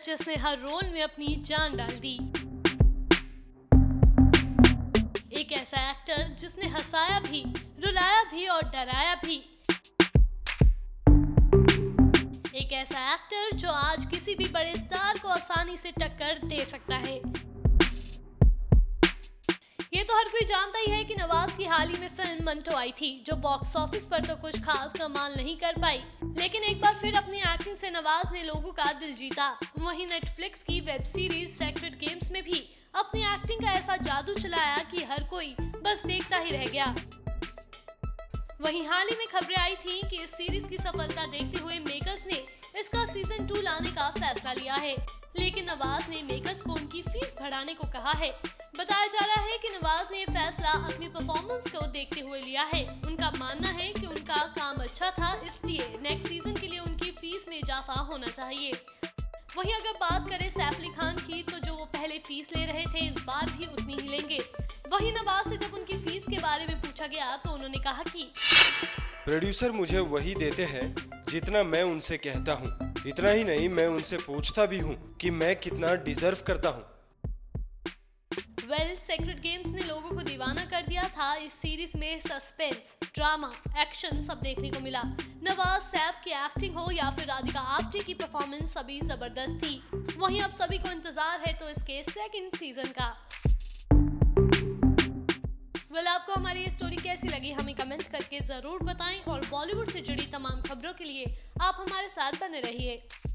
जिसने हर रोल में अपनी जान डाल दी। एक ऐसा एक्टर जिसने हंसाया भी, रुलाया भी और डराया भी। एक ऐसा एक्टर जो आज किसी भी बड़े स्टार को आसानी से टक्कर दे सकता है। ये तो हर कोई जानता ही है कि नवाज की हाल ही में फिल्म मंटो आई थी, जो बॉक्स ऑफिस पर तो कुछ खास कमाल नहीं कर पाई, लेकिन एक बार फिर अपनी एक्टिंग से नवाज ने लोगों का दिल जीता। वहीं नेटफ्लिक्स की वेब सीरीज सेक्रेड गेम्स में भी अपनी एक्टिंग का ऐसा जादू चलाया कि हर कोई बस देखता ही रह गया। वहीं हाल ही में खबरें आई थी कि इस सीरीज की सफलता देखते हुए मेकर्स ने इसका सीजन 2 लाने का फैसला लिया है, लेकिन नवाज ने मेकर्स को उनकी फीस बढ़ाने को कहा है। बताया जा रहा है कि नवाज ने ये फैसला अपनी परफॉर्मेंस को देखते हुए लिया है। उनका मानना है कि उनका काम अच्छा था, इसलिए नेक्स्ट सीजन के लिए उनकी फीस में इजाफा होना चाहिए। वहीं अगर बात करें सैफ अली खान की, तो जो वो पहले फीस ले रहे थे इस बार भी उतनी ही लेंगे। वहीं नवाज से जब उनकी फीस के बारे में पूछा गया तो उन्होंने कहा कि प्रोड्यूसर मुझे वही देते हैं जितना मैं उनसे कहता हूँ। इतना ही नहीं, मैं उनसे पूछता भी हूँ कि मैं कितना डिजर्व करता हूँ। सेक्रेड गेम्स ने लोगों को दीवाना कर दिया था। इस सीरीज में सस्पेंस, ड्रामा, एक्शन सब देखने को मिला। नवाज, सैफ की एक्टिंग हो या फिर राधिका आप्टे की परफॉर्मेंस सभी जबरदस्त थी। वहीं अब सभी को इंतजार है तो इसके सेकंड सीजन का। आपको हमारी ये स्टोरी कैसी लगी हमें कमेंट करके जरूर बताएं और बॉलीवुड से जुड़ी तमाम खबरों के लिए आप हमारे साथ बने रहिए।